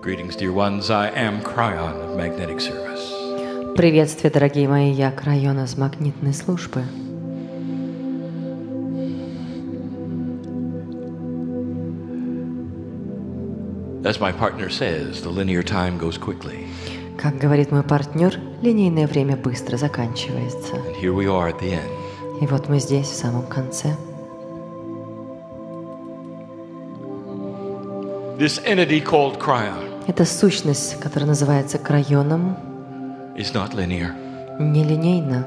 Greetings, dear ones. I am Cryon of Magnetic Service. Приветствие, дорогие мои, я Крайон из магнитной службы. As my partner says, the linear time goes quickly. Как говорит мой партнер, линейное время быстро заканчивается. And here we are at the end. И вот мы здесь, в самом конце. This entity called Cryon Эта сущность, которая называется Крайоном, is not linear. нелинейна.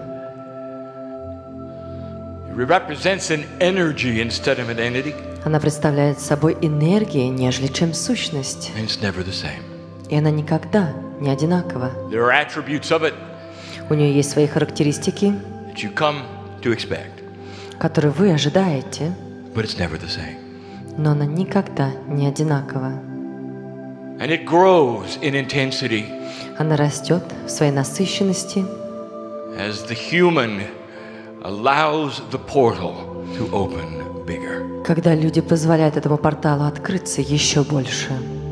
It represents an energy instead of an entity, Она представляет собой энергию, нежели чем сущность. and it's never the same. И она никогда не одинакова. There are attributes of it У нее есть свои характеристики, that you come to expect, которые вы ожидаете, but it's never the same. но она никогда не одинакова. And it grows in intensity Она растет в своей насыщенности, as the human allows the portal to open bigger. когда люди позволяют этому порталу открыться еще больше.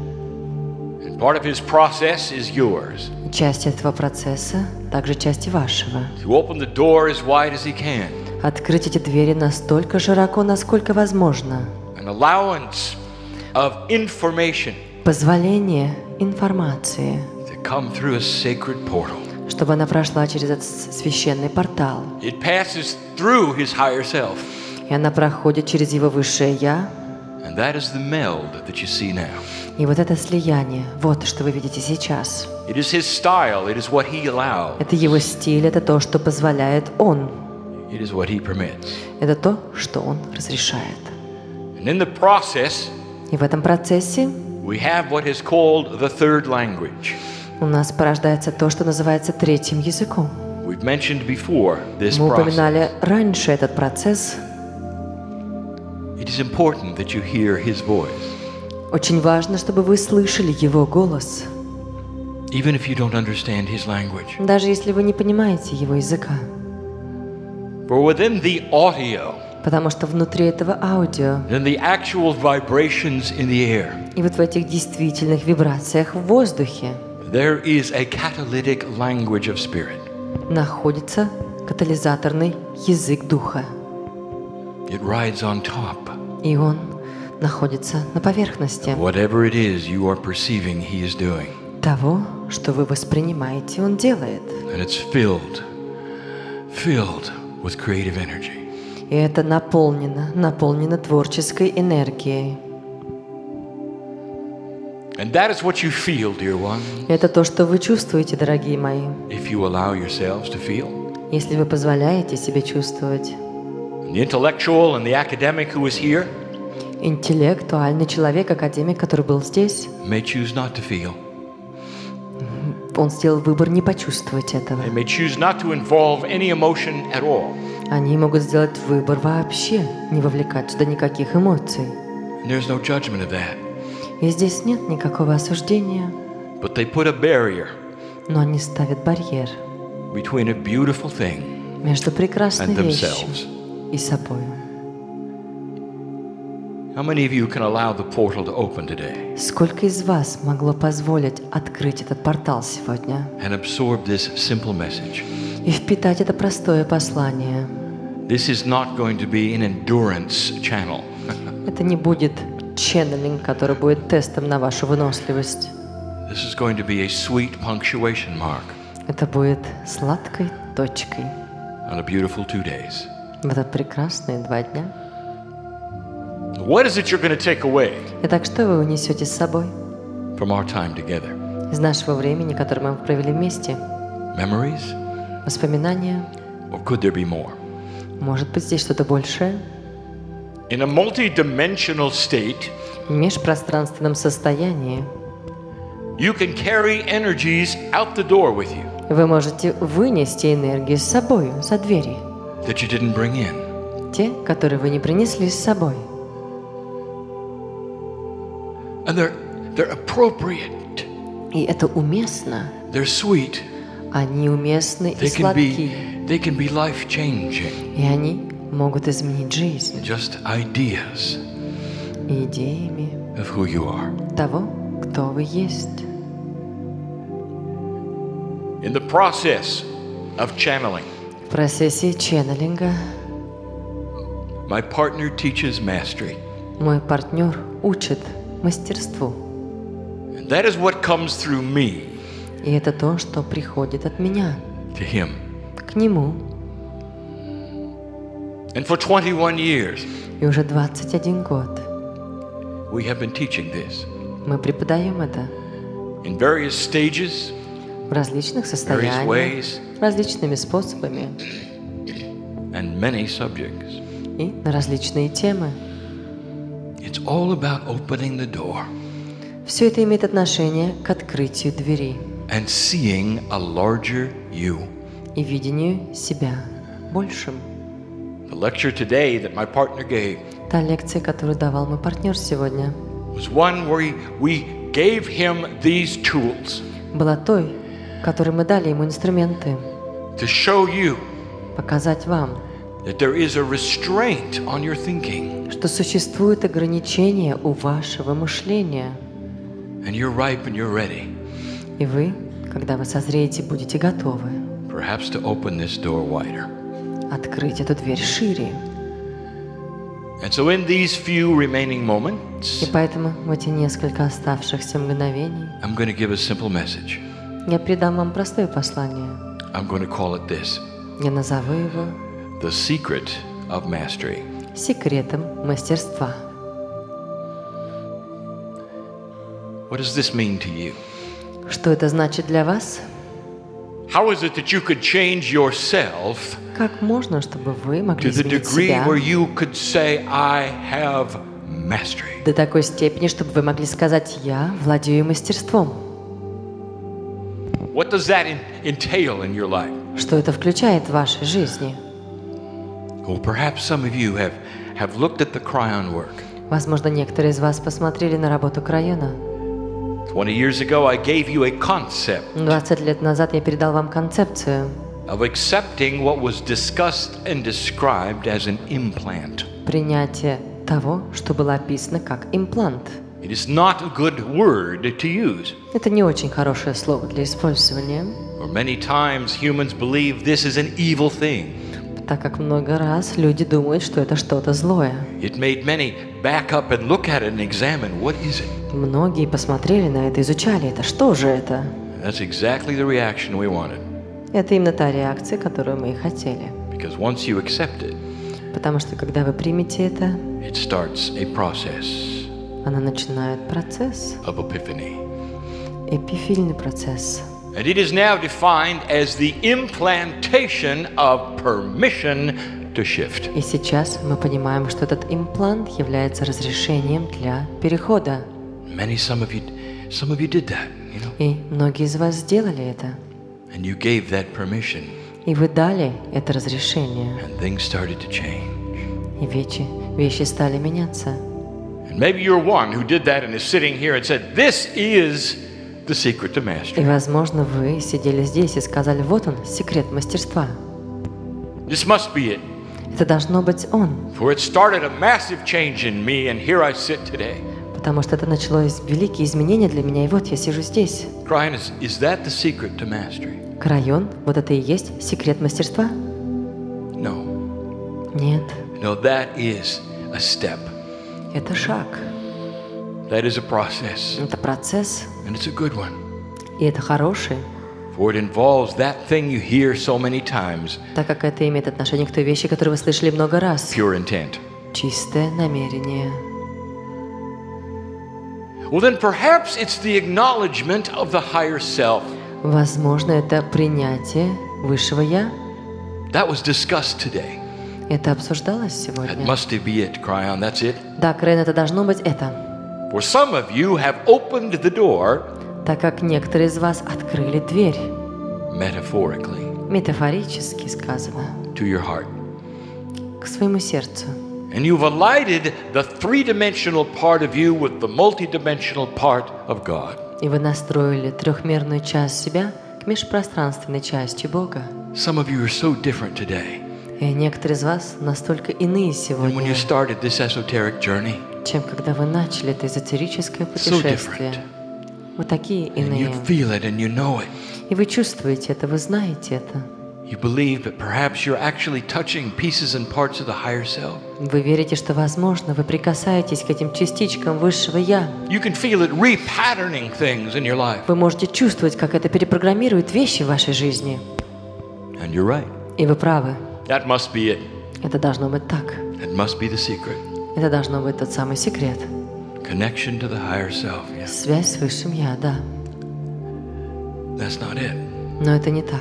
And part of his process is yours. Часть этого процесса также часть и вашего. To open the door as wide as he can. Открыть эти двери настолько широко, насколько возможно. An allowance of information Позволение информации, to come through a sacred portal. чтобы она прошла через этот священный портал. It passes through his higher self. И она проходит через его высшее «Я». And that is the meld that you see now. И вот это слияние, вот что вы видите сейчас. It is his style. It is what he allows. Это его стиль, это то, что позволяет он. It is what he permits. Это то, что он разрешает. And in the process, И в этом процессе we have what is called the third language. у нас порождается то, что называется третьим языком. We've mentioned before this Мы process. упоминали раньше этот процесс. It is important that you hear his voice, Очень важно, чтобы вы слышали его голос, even if you don't understand his language. даже если вы не понимаете его языка. For within the audio, Потому что внутри этого аудио in the actual vibrations in the air, и вот в этих действительных вибрациях в воздухе there is a catalytic language of spirit. находится катализаторный язык духа. It rides on top. И он находится на поверхности Whatever it is you are perceiving he is doing. того, что вы воспринимаете, он делает. And it's filled with creative energy. И это наполнено творческой энергией. And that is what you feel, dear one, Это то, что вы чувствуете, дорогие мои, if you allow yourselves to feel. если вы позволяете себе чувствовать. The intellectual and the academic who is here Интеллектуальный человек, академик, который был здесь, may choose not to feel. он сделал выбор не почувствовать этого. They may choose not to involve any emotion at all. Они могут сделать выбор вообще не вовлекать сюда никаких эмоций. And there's no judgment of that. И здесь нет никакого осуждения, But they put a barrier но они ставят барьер between a beautiful thing между прекрасной and вещью themselves. и собой. How many of you can allow the portal to open today Сколько из вас могло позволить открыть этот портал сегодня and absorb this simple message? и впитать это простое послание? This is not going to be an endurance channel. Это не будет ченнелинг, который будет тестом на вашу выносливость. This is going to be a sweet punctuation mark Это будет сладкой точкой on a beautiful 2 days. в этот прекрасные 2 дня. What is it you're going to take away Итак, что вы унесете с собой from our time together? из нашего времени, которое мы провели вместе? Memories? Воспоминания? Or could there be more? Может быть, здесь что-то большее? In a multi-dimensional state, В межпространственном состоянии you can carry energies out the door with you вы можете вынести энергию с собой за двери. that you didn't bring in. Те, которые вы не принесли с собой. And they're appropriate. И это уместно. They're sweet. Они уместны и They сладки. can be life-changing. И они могут изменить жизнь Just ideas идеями of who you are. того, кто вы есть. In the process of channeling, В процессе ченнелинга my partner teaches mastery. мой партнер учит мастерству. And that is what comes through me И это то, что приходит от меня to him. к нему. And for 21 years, И уже 21 год we have been teaching this мы преподаем это in various stages, в различных various состояниях, ways, различными способами and many subjects. и на различные темы. It's all about opening the door Все это имеет отношение к открытию двери and seeing a larger you. и видению себя большим. The lecture today that my partner gave Та лекция, которую давал мой партнер сегодня, was one where we gave him these tools была той, которой мы дали ему инструменты, to show you показать вам, that there is a restraint on your thinking, что существует ограничение у вашего мышления, and you're ripe and you're ready, и вы, когда вы созреете, будете готовы perhaps to open this door wider. открыть эту дверь шире. And so in these few remaining И moments, поэтому в эти несколько оставшихся мгновений I'm going to give a simple message. я передам вам простое послание. I'm going to call it this: Я назову его the secret of mastery. секретом мастерства. What does this mean to you? Что это значит для вас? How is it that you could change yourself Как можно, чтобы вы могли to the изменить degree себя where you could say, I have mastery? до такой степени, чтобы вы могли сказать: «Я владею мастерством». What does that entail in your life? Что это включает в вашей жизни? Well, perhaps some of you have looked at the Cryon work. Возможно, некоторые из вас посмотрели на работу Крайона. 20 years ago, I gave you a concept 20 лет назад я передал вам концепцию of accepting what was discussed and described as an implant. принятия того, что было описано как имплант. It is not a good word to use. Это не очень хорошее слово для использования, For many times, humans believe this is an evil thing. так как много раз люди думают, что это что-то злое. It made many back up and look at it and examine, what is it? Многие посмотрели на это, изучали это. Что же это? That's exactly the reaction we wanted. Это именно та реакция, которую мы и хотели. Because once you accept it, Потому что когда вы примете это, it starts a process она начинает процесс, of epiphany. эпифильный процесс. And it is now defined as the implantation of permission to shift. И сейчас мы понимаем, что этот имплант является разрешением для перехода. Some of you did that, you know, И многие из вас сделали это. and you gave that permission, И вы дали это разрешение. and things started to change. И вещи стали меняться. And maybe you're one who did that and is sitting here and said, "This is the secret to И, mastery. возможно, вы сидели здесь и сказали: «Вот он, секрет мастерства». This must be it." Это должно быть он. For it started a massive change in me, and here I sit today. Потому что это началось великие изменения для меня, и вот я сижу здесь. Crying, is that the secret to mastery? Крайон, вот это и есть секрет мастерства? No. Нет, No, that is a step. это шаг, That is a process, это процесс, and it's a good one. и это хороший, For it involves that thing you hear so many times, так как это имеет отношение к той вещи, которую вы слышали много раз. pure intent. Чистое намерение. Well, then perhaps it's the acknowledgement of the higher self. Возможно, это принятие высшего «Я». That was discussed today. Это обсуждалось That сегодня. must be it, Cryon, that's it. Да, Крейн, это должно быть это. For some of you have opened the door Так как некоторые из вас открыли дверь, metaphorically метафорически сказано, to your heart. к своему сердцу. And you've alighted the three-dimensional part of you with the multidimensional part of God. И вы настроили трехмерную часть себя к межпространственной части Бога. Some of you are so different today И некоторые из вас настолько иные than when сегодня, you started this esoteric journey. чем когда вы начали это эзотерическое So путешествие. Вы такие And you иные. feel it and you know it. И вы чувствуете это, вы знаете это. You believe that perhaps you're actually touching pieces and parts of the higher self. Вы верите, что, возможно, вы прикасаетесь к этим частичкам высшего «Я». You can feel it repatterning things in your life. Вы можете чувствовать, как это перепрограммирует вещи в вашей жизни. And you're right. И вы правы. That must be it. Это должно быть так. That must be the secret. Это должно быть тот самый секрет. Connection to the higher self. Yeah. Связь с высшим «Я», да. That's not it. Но это не так.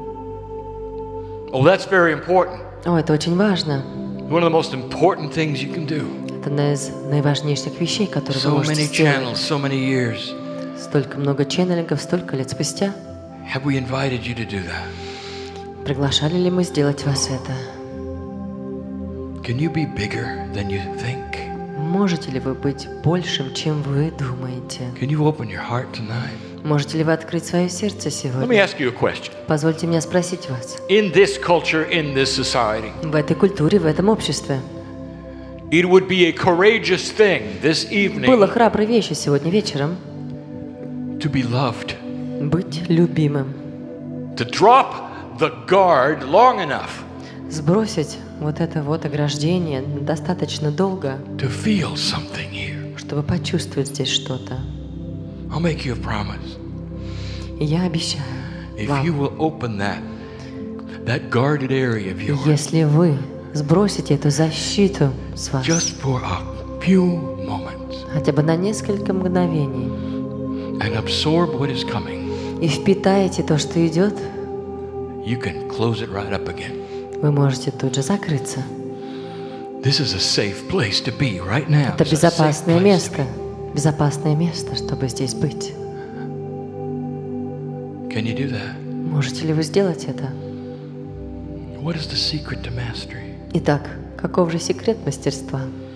Oh, that's very important. О, это очень важно. One of the most important things you can do. Это одна из наиважнейших вещей, которые вы So можете many сделать. channels, so many years. Столько много ченнелингов, столько лет спустя. Have we invited you to do that? Приглашали ли мы сделать вас это? Can you be bigger than you think? Можете ли вы быть большим, чем вы думаете? Can you open your heart tonight? Можете ли вы открыть свое сердце Let me сегодня? ask you a question. Позвольте мне спросить вас. In this culture, in this society, В этой культуре, в этом обществе it would be a courageous thing this было evening храброй вещью сегодня вечером to be loved, быть любимым, to drop the guard long enough сбросить вот это вот ограждение достаточно долго, to feel something here. чтобы почувствовать здесь что-то. I'll make you a promise. И я обещаю If вам, you will open that guarded area of yours если вы сбросите эту защиту с вас just for a few moments хотя бы на несколько мгновений and absorb what is coming, и впитаете то, что идет, you can close it right up again. вы можете тут же закрыться. This is a safe place to be right now. Это It's a safe безопасное place to место. Безопасное место, чтобы здесь быть. be. Can you do that? Можете ли вы сделать это? What is the secret to mastery? Итак, каков же секрет мастерства?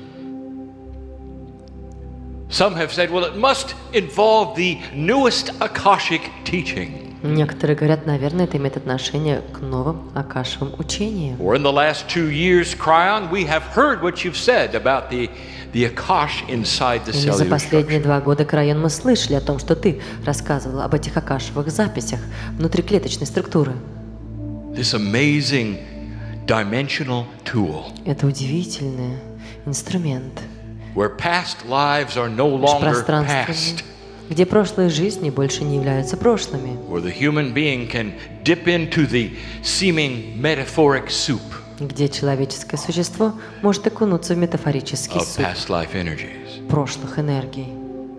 Some have said, well, it must involve the newest Akashic teaching. Некоторые говорят, наверное, это имеет отношение к новым акашевым учениям. Or in the last 2 years, Cryon, we have heard what you've said about the Akash inside the Или за cellular последние structure. 2 года, Крайон, мы слышали о том, что ты рассказывал об этих акашевых записях внутриклеточной структуры. This amazing dimensional tool Это удивительный инструмент, where past lives are no longer межпространственный, past, где прошлые жизни больше не являются прошлыми, where the human being can dip into the seeming metaphoric soup где человеческое существо может окунуться в метафорический of суп past life energies. прошлых энергий.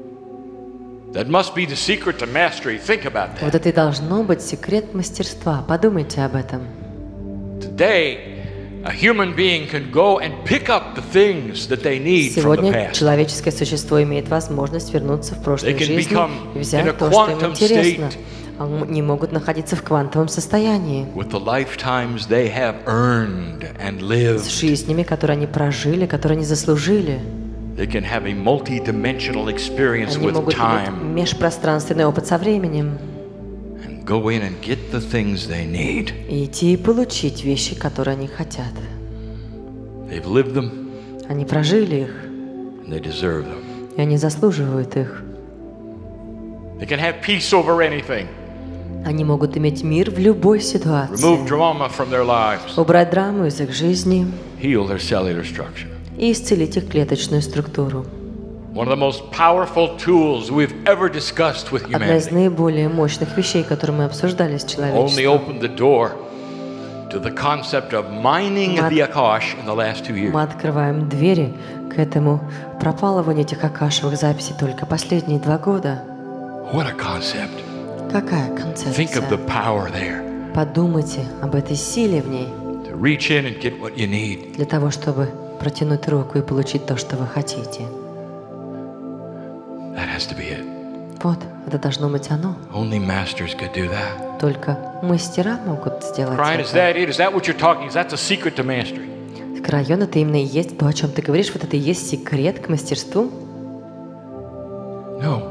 That must be the secret to mastery. Think about Вот that. это и должно быть секрет мастерства. Подумайте об этом. Today, a human being can go and pick up the things that they need from the Сегодня past. человеческое существо имеет возможность вернуться в прошлую They can жизнь become и in a взять то, что им quantum интересно. state. Они могут находиться в квантовом состоянии With the lifetimes they have earned and с lived, жизнями, которые они прожили, которые они заслужили. they can have a multi-dimensional experience Они with могут иметь time межпространственный опыт со временем and go in and get the things they need. и идти и получить вещи, которые они хотят. They've lived them Они прожили их, and they deserve them. и они заслуживают их. They can have peace over anything, Они могут иметь мир в любой ситуации. remove drama from their lives, Убрать драму из их жизни heal their cellular structure. и исцелить их клеточную структуру. One of the most powerful tools we've ever discussed with Одна из humanity. наиболее мощных вещей, которые мы обсуждали с Only человечеством. opened the door to the concept of mining the Akash in the last 2 years. Мы открываем двери к этому пропалыванию этих акашевых записей только последние 2 года. What a concept. Какая Think of концепция? the power there Подумайте об этой силе в ней to reach in and get what you need. для того, чтобы протянуть руку и получить то, что вы хотите. That has to be it. Вот, это должно быть оно. Only masters could do that. Только мастера могут сделать Brian, is это. that it? Is that what you're talking? Is that the secret to mastery? Крайон, это именно и есть то, о чем ты говоришь, вот это и есть секрет к мастерству? No.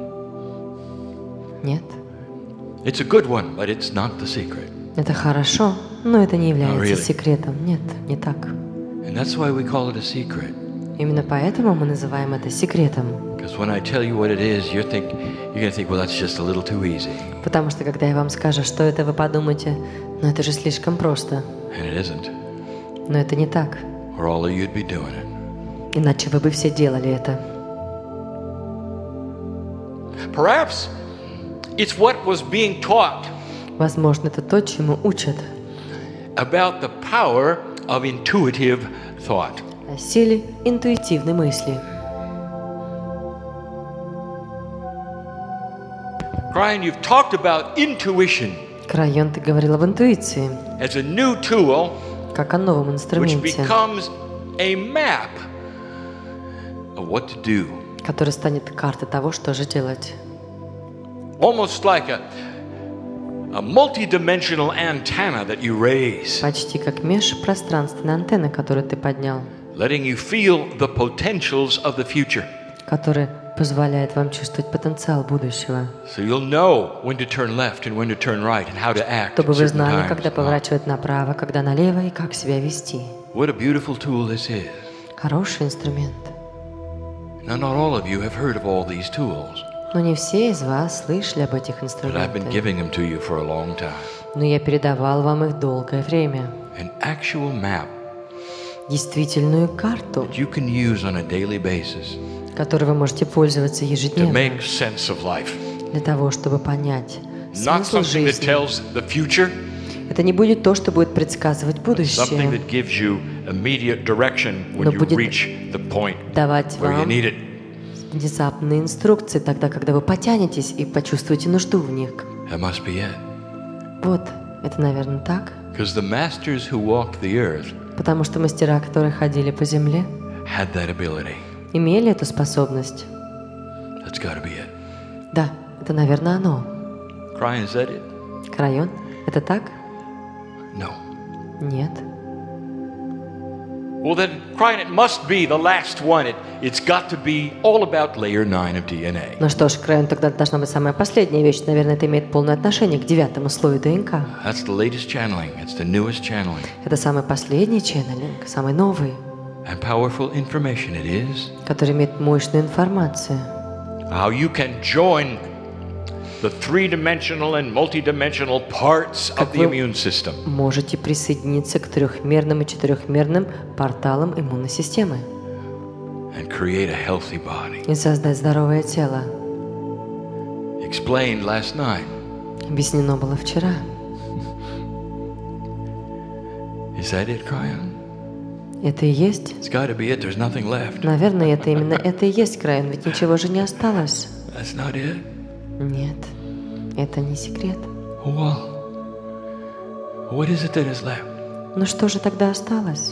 Нет. It's a good one, but it's not the secret. Это хорошо, но это не является really. секретом. Нет, не так. And that's why we call it a secret. Именно поэтому мы называем это секретом. Because when I tell you what it is, you're going to think, well, that's just a little too easy. Потому что когда я вам скажу, что это, вы подумаете, ну это же слишком просто. And it isn't. Но это не так. Or all of you'd be doing it. Иначе вы бы все делали это. Perhaps it's what was being taught Возможно, это то, чему учат. about the power of intuitive thought. О силе интуитивной мысли. Brian, you've talked about intuition Крайон, ты говорил об интуиции, as a new tool как о новом which инструменте, becomes a map of what to do. который станет картой того, что же делать. Almost like a multi-dimensional antenna that you raise, Почти как межпространственная антенна, которую ты поднял, letting you feel the potentials of the future. которая позволяет вам чувствовать потенциал будущего. So you'll know when to turn left and when to turn right and how to act Чтобы at вы certain знали, когда times. поворачивать направо, когда налево и как себя вести. What a beautiful tool this is. Хороший инструмент. Now, not all of you have heard of all these tools, Но не все из вас слышали об этих but I've been инструментах. giving them to you for a long time. Но я передавал вам их долгое время. An actual map Действительную карту, that you can use on a daily basis которой вы можете пользоваться to ежедневно make sense of life. для того, чтобы понять Not смысл something that жизни. tells the future, Это не будет то, что будет предсказывать something будущее, that gives you immediate direction when Но you будет reach the point давать where you вам need it. внезапные инструкции тогда, когда вы потянетесь и почувствуете нужду в них. That must be it. Вот, это, наверное, так. Because the masters who walked the earth Потому что мастера, которые ходили по земле, had that ability. имели эту способность. That's got to be it. Да, это, наверное, оно. Crying, is that it? Крайон, это так? No. Нет. Well, then, Crying, it must be the last one. It's got to be all about layer 9 of DNA. Ну что ж, Крайон, тогда должна быть самая последняя вещь. Наверное, это имеет полное отношение к 9-му слою ДНК. That's the latest channeling. It's the newest channeling. Это самый последний ченнелинг, самый новый, And powerful information it is. который имеет мощную информацию. How you can join the three-dimensional and multi-dimensional parts of the immune system. Можете присоединиться к трехмерным и четырехмерным порталам иммунной системы And create a healthy body. и создать здоровое тело. Explained last night. Объяснено было вчера. Is that it, Cryon? Это и есть? It's got to be it. There's nothing left. Наверное, это именно это и есть, Крайон, ведь ничего же не осталось. That's not it. Нет, это не секрет. Well, what is it that is left? Ну что же тогда осталось?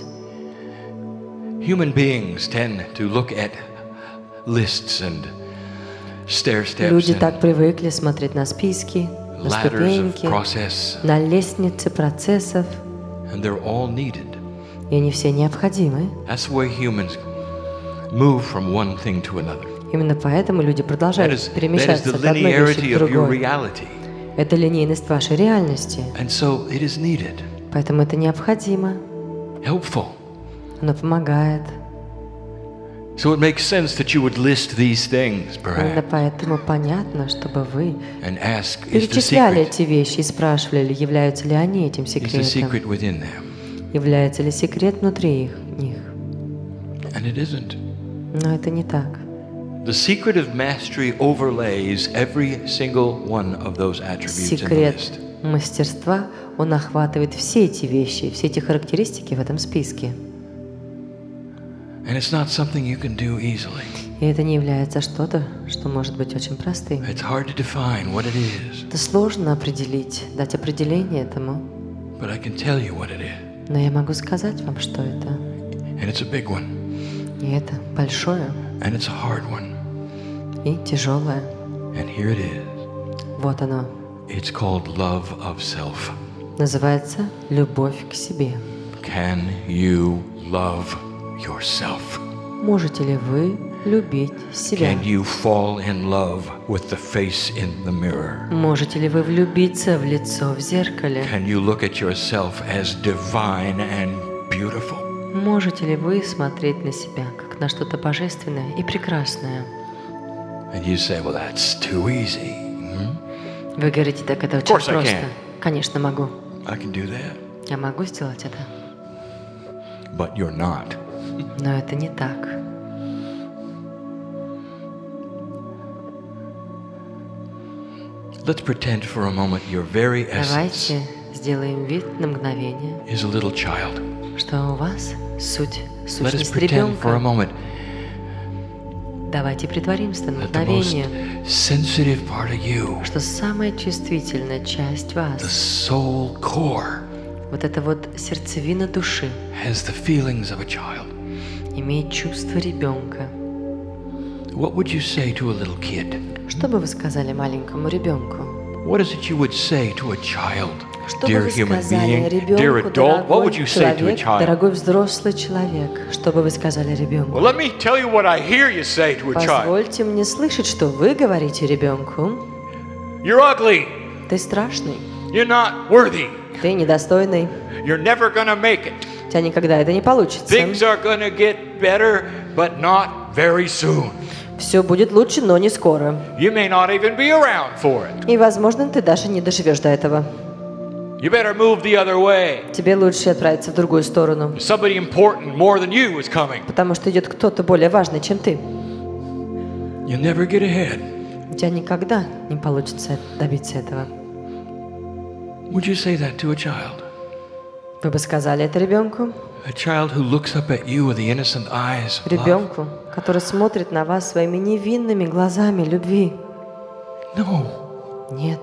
Human beings tend to look at lists and stair steps Люди and так привыкли смотреть на списки, на ladders of ступеньки, process, на лестницы процессов, and they're all needed. и они все необходимы. That's the way humans move from one thing to another. Именно поэтому люди That продолжают is перемещаться the от одной вещи linearity к of your другой. reality. Это линейность вашей реальности, And so it is needed, поэтому это необходимо. helpful. Оно помогает. So it makes sense that you would list these things, Именно perhaps, поэтому понятно, чтобы вы and ask, is the перечисляли secret, эти вещи и спрашивали, являются ли они этим is the секретом, secret within them? является ли секрет внутри них. And it isn't. Но это не так. The secret of mastery overlays every single one of those attributes in the Секрет list. мастерства, он охватывает все эти вещи, все эти характеристики в этом списке. And it's not something you can do easily. И это не является что-то, что может быть очень простым. It's hard to define what it is, Это сложно определить, дать определение этому. but I can tell you what it is. Но я могу сказать вам, что это. And it's a big one, И это большое and it's a hard one. и тяжелое. And here it is. Вот оно. It's called love of self. Называется «Любовь к себе». Can you love yourself? Можете ли вы любить себя? Can you fall in love with the face in the mirror? Можете ли вы влюбиться в лицо в зеркале? Can you look at yourself as divine and beautiful? Можете ли вы смотреть на себя как намек на что-то божественное и прекрасное. And you say, well, that's too easy. Вы говорите, так это очень course I просто. can. Конечно, могу. I can do that. Я могу сделать это. But you're not. Но это не так. Let's pretend for a moment your very essence Давайте сделаем вид на мгновение, is a little child. что у вас Let us сущность pretend for a ребенка. moment Давайте притворимся на that the most мгновение, sensitive part of you, что самая чувствительная часть the вас, soul core, вот эта вот сердцевина души, has the feelings of a child. имеет чувство ребенка. What would you say to a little kid? Что бы вы сказали маленькому ребенку? What is it you would say to a child? Что Dear бы вы human сказали being, dear ребенку, adult, what would you say to a человек, child? дорогой взрослый человек? Что бы вы сказали ребенку? Well, let me tell you what I hear you say to a child. Позвольте мне слышать, что вы говорите ребенку. You're ugly. Ты страшный, You're not worthy. ты недостойный, You're never gonna make it. у тебя никогда это не получится. Things are gonna get better, but not very soon. Все будет лучше, но не скоро. You may not even be around for it. И, возможно, ты даже не доживешь до этого. You better move the other way. Тебе лучше отправиться в другую сторону, Somebody important more than you is coming. потому что идет кто-то более важный, чем ты. You'll never get ahead. У тебя никогда не получится добиться этого. Would you say that to a child? Вы бы сказали это ребенку? A child who looks up at you with the innocent eyes of love? Ребенку, который смотрит на вас своими невинными глазами любви. No. Нет.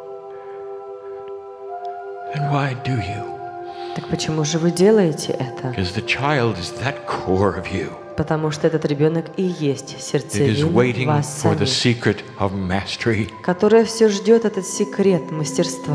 And why do you? Так почему же вы делаете это? Because the child is that core of you. Потому что этот ребенок и есть It is сердцевина waiting вас for the самих, secret of mastery. которая все ждет этот секрет мастерства.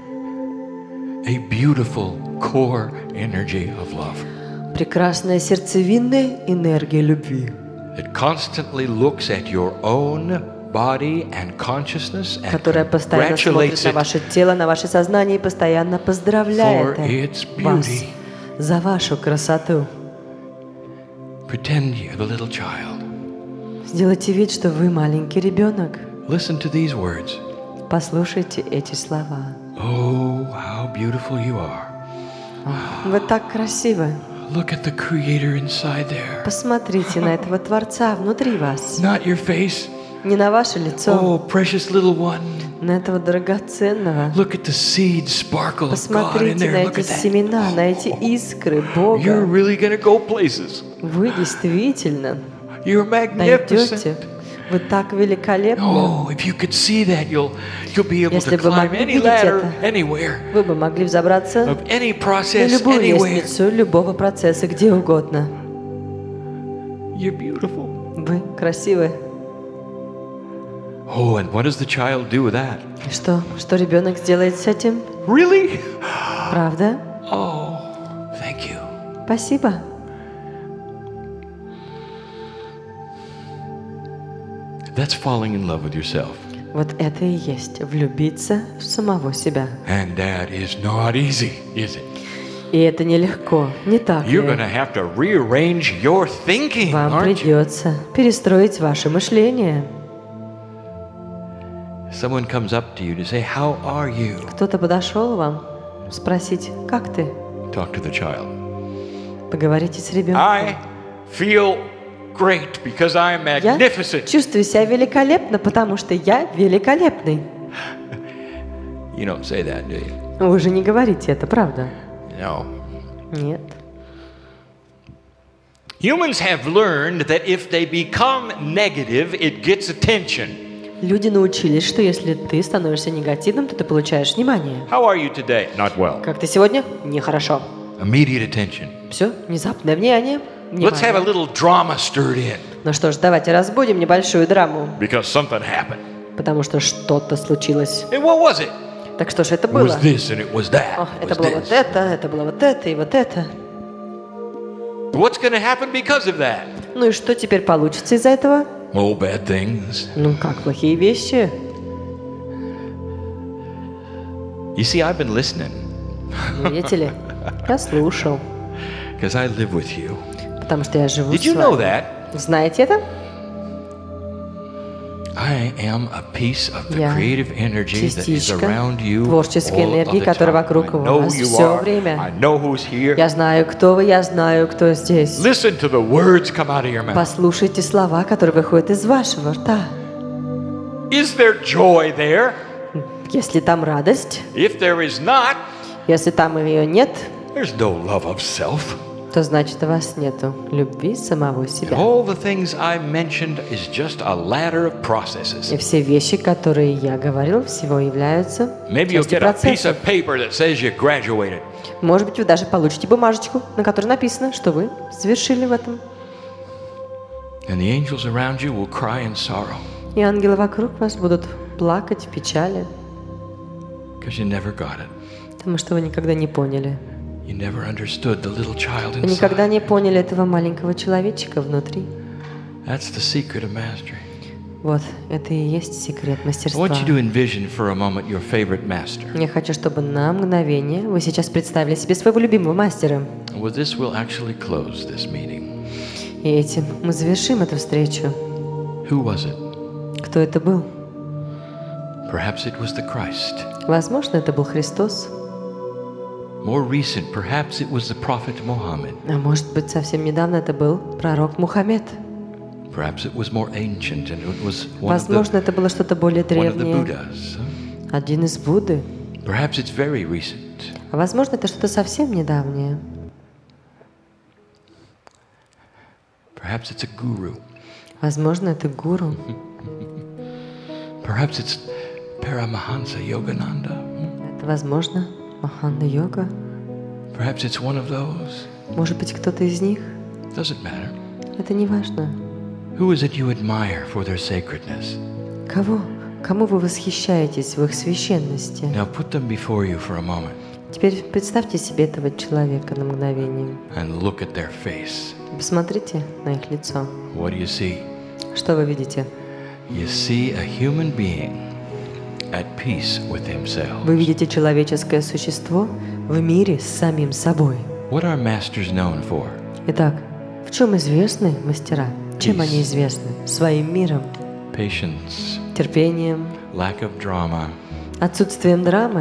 A beautiful core energy of love Прекрасная сердцевинная энергия любви, that constantly looks at your own body and consciousness and которая постоянно смотрит congratulates на it ваше тело, на ваши сознания и постоянно поздравляет for its вас beauty. за вашу красоту. Pretend you're the little child. Сделайте вид, что вы маленький ребенок. Listen to these words. Послушайте эти слова. Oh, how beautiful you are. Вы так красивы. Look at the Creator inside there. Посмотрите на этого Творца внутри вас. Not your face. Не на ваше лицо, Oh, precious little one. на этого драгоценного. Look at the seed sparkle of God in Посмотрите на there. Look эти at that. семена, на эти искры You're Бога. really going to go places. Вы действительно You're найдете. magnificent. Вы так великолепны. Oh, if you could see that, you'll be able Если to бы climb могли any видеть ladder, это, anywhere, Вы бы могли взобраться of any на process, любую anywhere. лестницу любого процесса, где угодно. You're beautiful. Вы красивы. Oh, and what does the child do with that? И что ребенок сделает с этим? Really? Правда? Oh, thank you. Спасибо. That's falling in love with yourself. Вот это и есть влюбиться в самого себя. And that is not easy, is it? И это нелегко, не так You're going ли? to have to rearrange your thinking, Вам aren't you? придется перестроить ваше мышление. Someone comes up to you to say, how are you? Кто-то подошел вам спросить, как ты? Talk to the child. Поговорите с ребенком. I feel great because I am Я magnificent. чувствую себя великолепно, потому что я великолепный. You don't say that, do you? Вы же не говорите это, правда? No. Нет. Humans have learned that if they become negative, it gets attention. Люди научились, что если ты становишься негативным, то ты получаешь внимание. How are you today? Not well. Как ты сегодня? Нехорошо. Immediate attention. Все, внезапное внимание. Let's have a Внимание. little drama stirred in Ну что ж, давайте разбудим небольшую драму, because something happened. потому что что-то случилось. And what was it? Так что же это It было? was this and it was that. О, It это was было вот this. это было вот это и вот это. What's going to happen because of that? Ну и что теперь получится из-за этого? Oh, bad things. Ну как, плохие вещи? You see, I've been listening Ну, видите ли, я слушал, because I live with you. потому что я живу Did с you know вами. that? Знаете это? I am a piece of the Я creative energy that is частичка around you творческой all of энергии, the которая time. вокруг I know вас who you все are. время. I know who's here. Я знаю, кто вы, я знаю, кто здесь. Listen to the words come out of your mouth. Послушайте слова, которые выходят из вашего рта. Is there joy there? Если там радость, If there is not, если там ее нет, there's no love of self. то значит у вас нету любви самого себя. All the things I mentioned is just a ladder of processes. И все вещи, которые я говорил, всего являются Maybe you'll частью get a piece процесса. of paper that says you graduated. Может быть, вы даже получите бумажечку, на которой написано, что вы завершили в этом. And the angels around you will cry in sorrow И ангелы вокруг вас будут плакать в печали, because you never got it. потому что вы никогда не поняли. You never understood the little child Вы никогда inside. не поняли этого маленького человечка внутри. That's the secret of mastery. Вот, это и есть секрет I мастерства. want you to envision for a moment your favorite master. Я хочу, чтобы на мгновение вы сейчас представили себе своего любимого мастера. And with this, we'll actually close this meeting. И этим мы завершим эту встречу. Who was it? Кто это был? Perhaps it was the Christ. Возможно, это был Христос. More recent, perhaps it was the prophet Muhammad. А может быть, совсем недавно это был пророк Мухаммед. Perhaps it was more ancient and it was Возможно, это было что-то более one of the древнее. Buddhas. Один из Будды. Perhaps it's very recent. А возможно, это что-то совсем недавнее. Perhaps it's a guru. Возможно, это гуру. Perhaps it's Paramahansa Yogananda. Это, возможно, Маханда-йога. Perhaps it's one of those. Может быть, кто-то из них. Doesn't matter. Это не важно. Who is it you admire for their sacredness? Кого? Кому вы восхищаетесь в их священности? Now put them before you for a moment Теперь представьте себе этого человека на мгновение. and look at their face. Посмотрите на их лицо. What do you see? Что вы видите? You see a human being at peace with himself. Вы видите человеческое существо в мире с самим собой. What are masters known for? Итак, в чем известны мастера? Чем они известны? Своим миром, Patience, терпением, lack of drama, отсутствием драмы,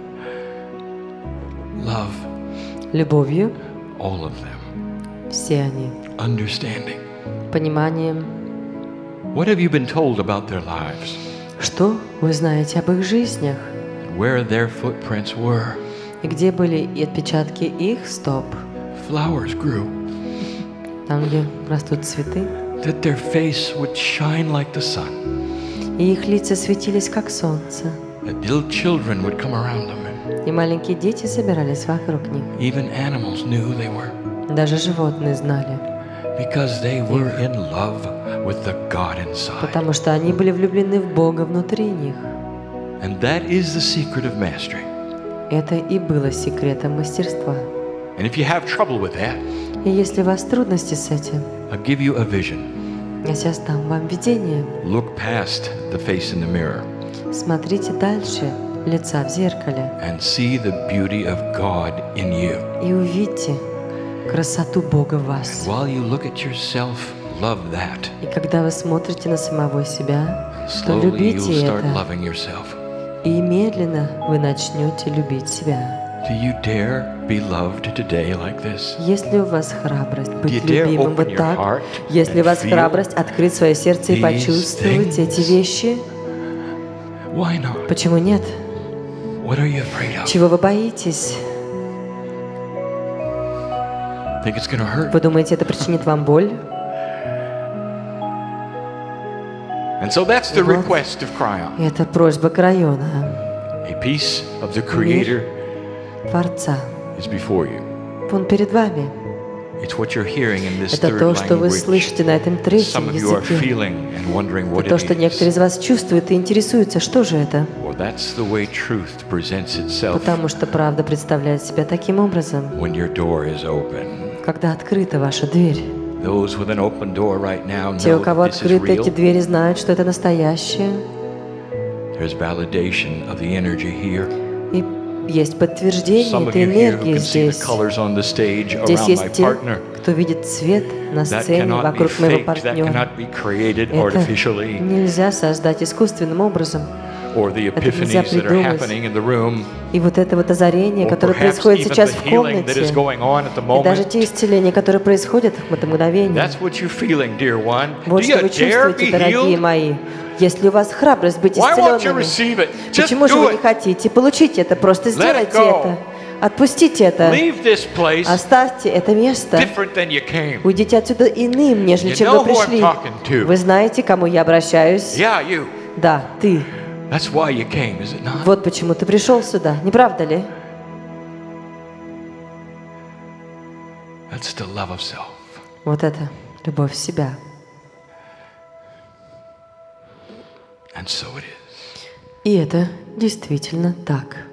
love, любовью, all of them, все они, understanding. пониманием. What have you been told about their lives? Что вы знаете об их жизнях? Where their footprints were? И где были и отпечатки их стоп? Flowers grew. Там, где растут цветы. That their face would shine like the sun. И их лица светились, как солнце. That little children would come around them. И маленькие дети собирались вокруг них. Even animals knew who they were. Даже животные знали. Because they were in love with the God inside. Потому что они были влюблены в Бога внутри них. And that is the secret of mastery. Это и было секретом мастерства. And if you have trouble with that, И если у вас трудности с этим, I'll give you a vision. я сейчас дам вам видение. Look past the face in the mirror Смотрите дальше лица в зеркале and see the beauty of God in you. и увидьте красоту Бога в вас. While you look at yourself, love that. И когда вы смотрите на самого себя, то Slowly you'll любите start это. loving yourself. И медленно вы начнете любить себя. Do you dare be loved today like this? Если у вас храбрость Do you быть dare любимым open вот your так, heart если у and вас feel храбрость открыть свое сердце и these почувствовать эти things? вещи, Why not? почему нет? What are you afraid of? Чего вы боитесь? Think it's gonna hurt? Вы думаете, это причинит вам боль? And so that's the Вот. request of Cryon. И это просьба Крайона, A piece of the Creator Творца. is before you. Он перед вами. It's what you're hearing in this Это third то, что вы language. слышите на этом Some третьем of you are языке. feeling and wondering what То, it что некоторые из is. вас чувствуют и интересуются, что же это? Well, that's the way truth presents itself Потому что правда представляет себя таким образом, when your door is open. когда открыта ваша дверь. Those with an open door right now Те, у know кого that this is открыты эти real. двери, знают, что это настоящее. There's validation of the energy here. И есть подтверждение Some of этой you here who энергии can see the здесь. colors on the stage Здесь around my есть те, partner. кто видит цвет на That сцене cannot be вокруг моего faked. That партнера. cannot be created Это artificially. нельзя создать искусственным образом. Or the Это нельзя epiphanies that are придумать. happening in the room. И вот это вот озарение, Or которое perhaps происходит even сейчас the в healing that is комнате, going on at the и даже moment. те исцеления, которые происходят в это мгновение. That's what you're feeling, dear one. Вот Do что you вы dare чувствуете, be дорогие healed? мои. Если у вас храбрость быть Why won't you исцеленными, receive it? Just почему же do вы не it. хотите получить это? Просто сделайте go. это. Отпустите это. Leave this place Оставьте это место. different than you came. Уйдите отсюда иным, нежели You чем know вы who I'm пришли. talking to. Вы знаете, к кому я обращаюсь? Yeah, you. Да, ты. That's why you came, is it not? Вот почему ты пришел сюда. Не правда ли? That's the love of self. Вот это любовь в себя. And so it is. И это действительно так.